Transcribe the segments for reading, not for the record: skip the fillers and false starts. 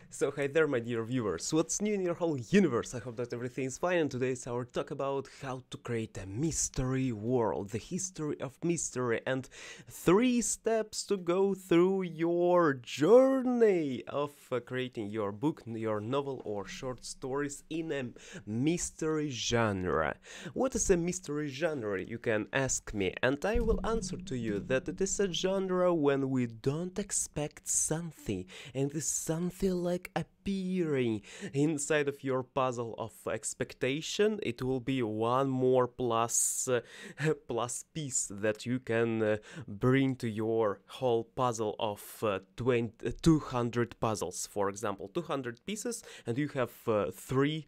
So hi there my dear viewers, what's new in your whole universe? I hope that everything is fine, and today is our talk about how to create a mystery world, the history of mystery, and 3 steps to go through your journey of creating your book, your novel or short stories in a mystery genre. What is a mystery genre, you can ask me, and I will answer to you that it is a genre when we don't expect something, and this something like appearing inside of your puzzle of expectation. It will be one more plus piece that you can bring to your whole puzzle of 200 puzzles, for example, 200 pieces, and you have 3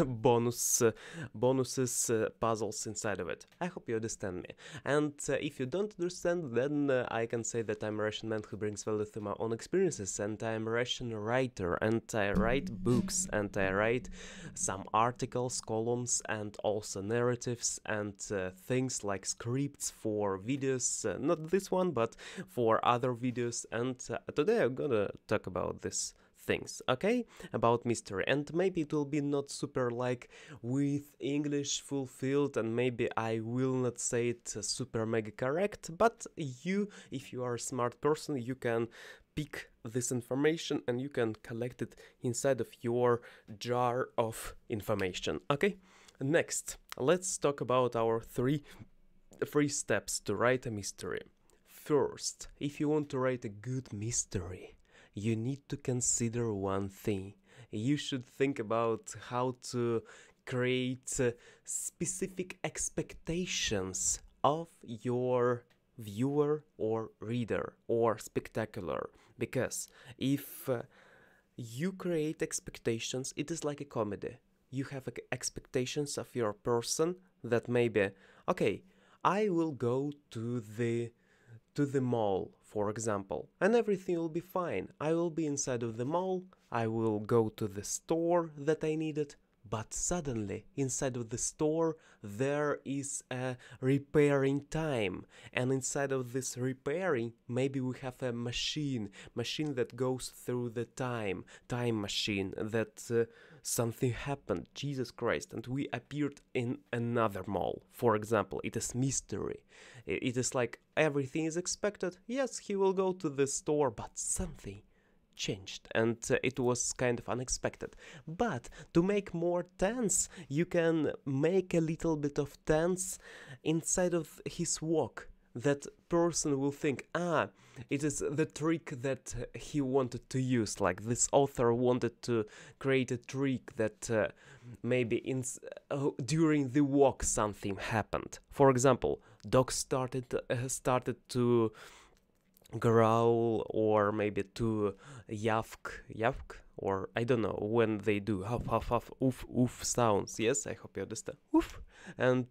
bonuses puzzles inside of it. I hope you understand me, and if you don't understand, then I can say that I'm a Russian man who brings value through my own experiences, and I'm a Russian writer, and I write books, and I write some articles, columns, and also narratives, and things like scripts for videos, not this one, but for other videos, and today I'm gonna talk about this things, okay, about mystery, and maybe it will be not super like with English fulfilled, and maybe I will not say it super mega correct, but you, if you are a smart person, you can pick this information and you can collect it inside of your jar of information, okay? Next, let's talk about our three steps to write a mystery. First, if you want to write a good mystery, you need to consider one thing. You should think about how to create specific expectations of your viewer or reader or spectacular, because if you create expectations, it is like a comedy. You have expectations of your person that maybe, okay, I will go to the mall, for example, and everything will be fine. I will be inside of the mall, I will go to the store that I needed, but suddenly inside of the store there is a repairing time, and inside of this repairing maybe we have a machine that goes through the time machine, that something happened, Jesus Christ, and we appeared in another mall, for example. It is mystery. It is like everything is expected. Yes, he will go to the store, but something changed, and it was kind of unexpected. But to make more tense, you can make a little bit of tense inside of his walk. That person will think, it is the trick that he wanted to use. Like this author wanted to create a trick that maybe during the walk something happened. For example, dog started to growl, or maybe to yavk, or I don't know, when they do huff huff huff oof oof sounds. Yes, I hope you understand. Oof. And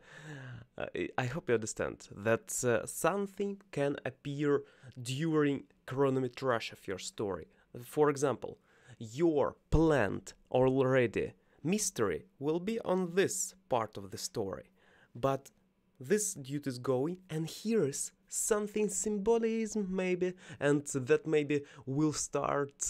I hope you understand that something can appear during chronometrage of your story. For example, your planned already mystery will be on this part of the story, but this dude is going and hears something symbolism maybe, and that maybe will start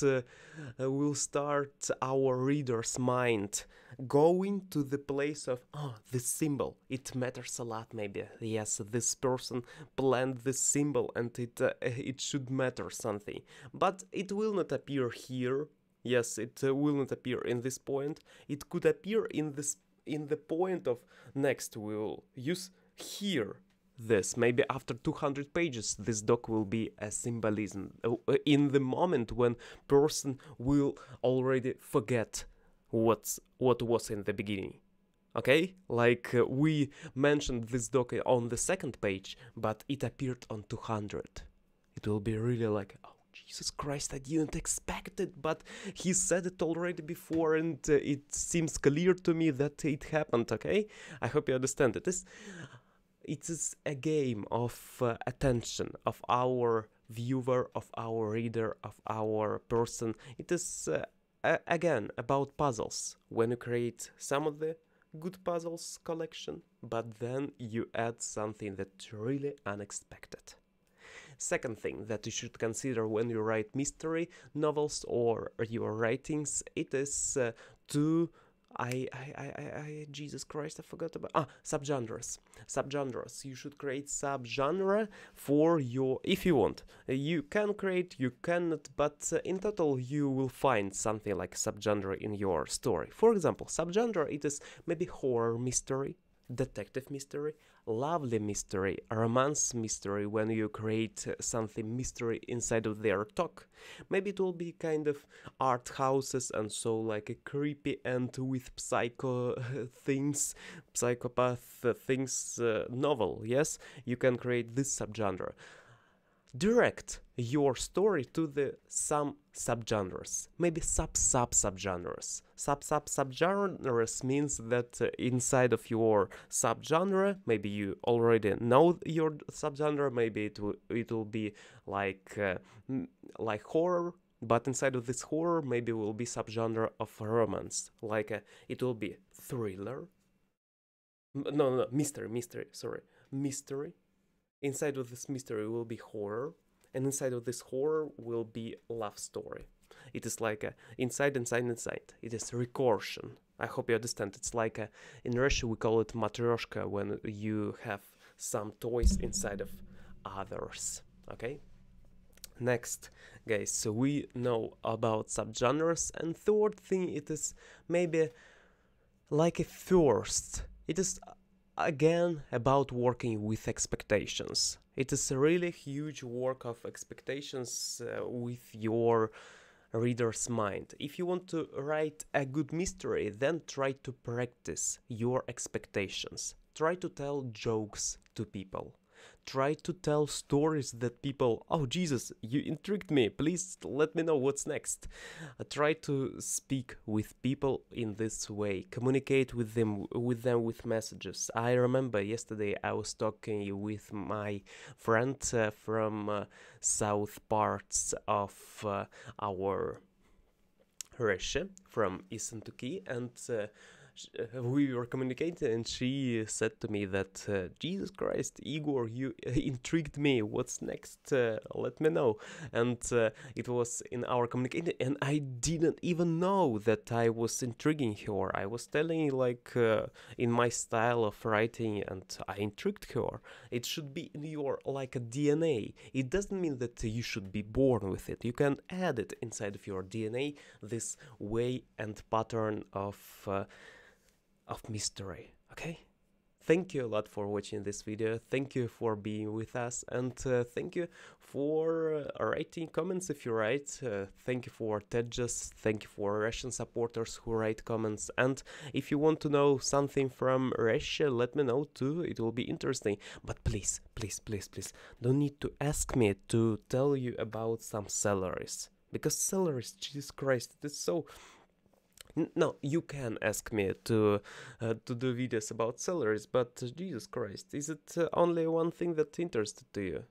our reader's mind going to the place of, this symbol, it matters a lot maybe. Yes, this person planned this symbol, and it should matter something, but it will not appear here. Yes, it will not appear in this point. It could appear in the point of next. We'll use here this. Maybe after 200 pages, this doc will be a symbolism in the moment when person will already forget what was in the beginning. Okay, like we mentioned this doc on the second page, but it appeared on 200. It will be really like, oh Jesus Christ, I didn't expect it, but he said it already before, and it seems clear to me that it happened. Okay, I hope you understand it. It is a game of attention of our viewer, of our reader, of our person. It is again about puzzles. When you create some of the good puzzles collection, but then you add something that's really unexpected. Second thing that you should consider when you write mystery novels or your writings, it is to Jesus Christ, I forgot about subgenres. Subgenres. You should create subgenre for your, if you want. You can create, you cannot, but in total you will find something like subgenre in your story. For example, subgenre, it is maybe horror mystery, detective mystery, lovely mystery, romance mystery, when you create something mystery inside of their talk. Maybe it will be kind of art houses and so like a creepy and with psychopath things novel. Yes, you can create this subgenre. Direct your story to the some subgenres, maybe subgenres. Subgenres means that inside of your subgenre, maybe you already know your subgenre, maybe it will be like horror, but inside of this horror maybe will be subgenre of romance, like it will be thriller. No, mystery. Inside of this mystery will be horror, and inside of this horror will be love story. It is like a inside. It is recursion. I hope you understand. It's like in Russia we call it matryoshka, when you have some toys inside of others. Okay? Next, guys, so we know about subgenres, and third thing, it is maybe like a thirst. It is again about working with expectations. It is a really huge work of expectations with your reader's mind. If you want to write a good mystery, then try to practice your expectations. Try to tell jokes to people. Try to tell stories that people, oh Jesus, you intrigued me, please let me know what's next. Try to speak with people in this way, communicate with them with messages. I remember yesterday I was talking with my friend from south parts of our Russia, from Eastern Turkey, and we were communicating, and she said to me that Jesus Christ, Igor, you intrigued me, what's next, let me know. And it was in our communication, and I didn't even know that I was intriguing her. I was telling like in my style of writing, and I intrigued her. It should be in your like a DNA. It doesn't mean that you should be born with it. You can add it inside of your DNA, this way and pattern of mystery. Okay, thank you a lot for watching this video. Thank you for being with us, and thank you for writing comments if you write. Thank you for Tedges. Thank you for Russian supporters who write comments. And if you want to know something from Russia, let me know too. It will be interesting. But please, don't need to ask me to tell you about some salaries, because salaries, Jesus Christ, it is so. No, you can ask me to do videos about salaries, but Jesus Christ, is it only one thing that interested to you?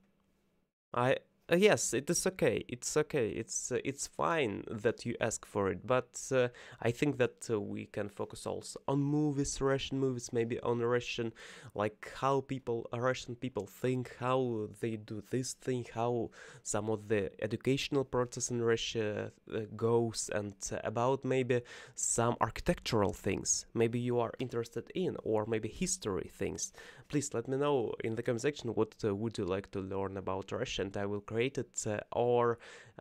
Yes, it is okay. It's okay. It's fine that you ask for it, but I think that we can focus also on movies, Russian movies, maybe on Russian, like how Russian people think, how they do this thing, how some of the educational process in Russia goes, and about maybe some architectural things maybe you are interested in, or maybe history things. Please let me know in the comment section what would you like to learn about Russia, and I will create it, or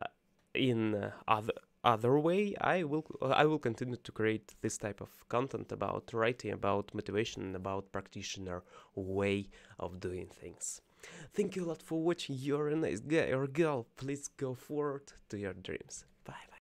in other way I will continue to create this type of content about writing, about motivation, and about practitioner way of doing things. Thank you a lot for watching. You're a nice guy or girl. Please go forward to your dreams. Bye.